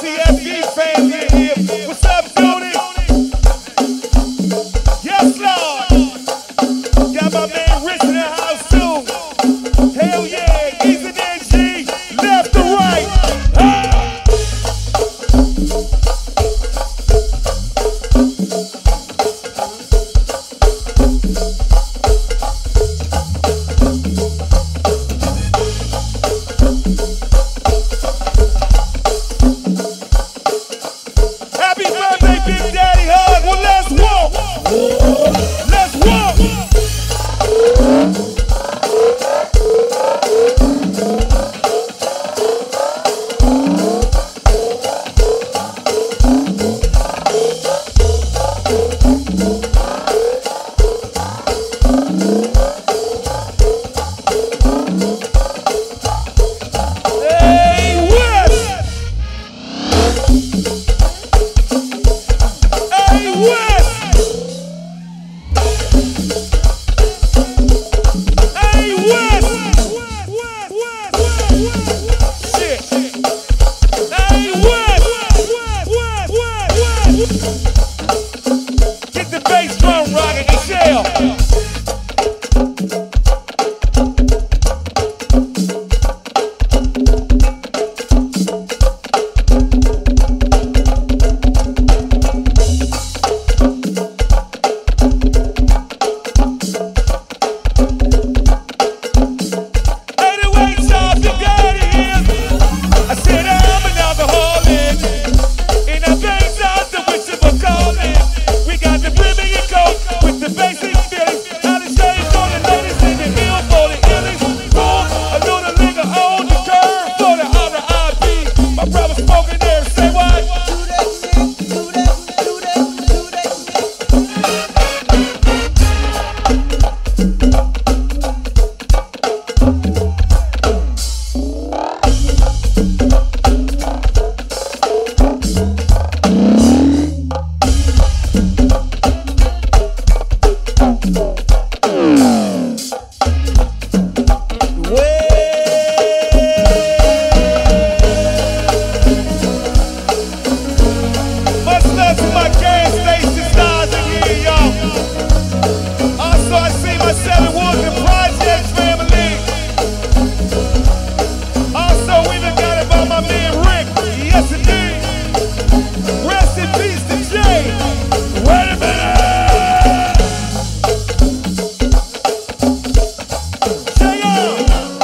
CFB family here. What's up, Tony? Yes, Lord. Got my man Rich in the house, too. Hell yeah. Easy and G. Left to right. Happy birthday, Big Daddy Hug. Well, let's walk. Let's walk. Hey, West. Hey, West. Hey, West. Shit. Hey, West. Get the bass drum rocking, Michelle. I said I'm an alcoholic, and I bang out the wish of a calling. We got the Caribbean coke with the basic feelings. How to shave for the ladies and the meal for the illies. Boom, a little nigga on the curve for the R.I.P. My brother smoking there, say what? Much love to my gas station stars in here, y'all. Also, I see my Seven Woods and Projects family. Also, we done got about my man Rick. Yes, indeed. Rest in peace to Jay. Wait a minute. Jay on.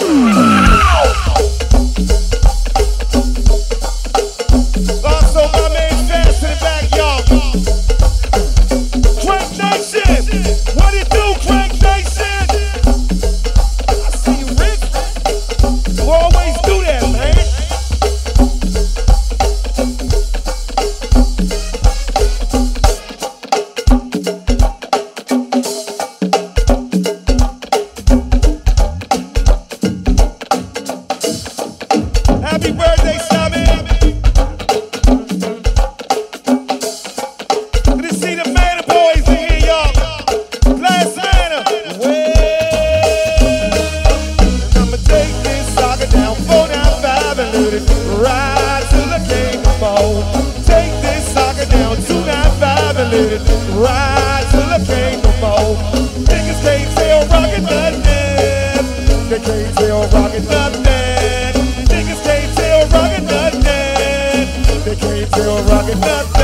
Also, my man Fast in the back, y'all. Crank Nation. What it do, Crank Nation? I see you, Rick. You always do that, man. Happy birthday, Simon. Good to see the man boys in here, y'all. Last Santa. Well, I'ma take this saga down 495 and let it ride till I can't no more. Take this saga down 295 and let it ride till I can't no more. Niggas can't tell rockin' nothing. They can't tell rockin' nothing. Niggas can't tell rockin' nothing. They can't tell rockin' nothing.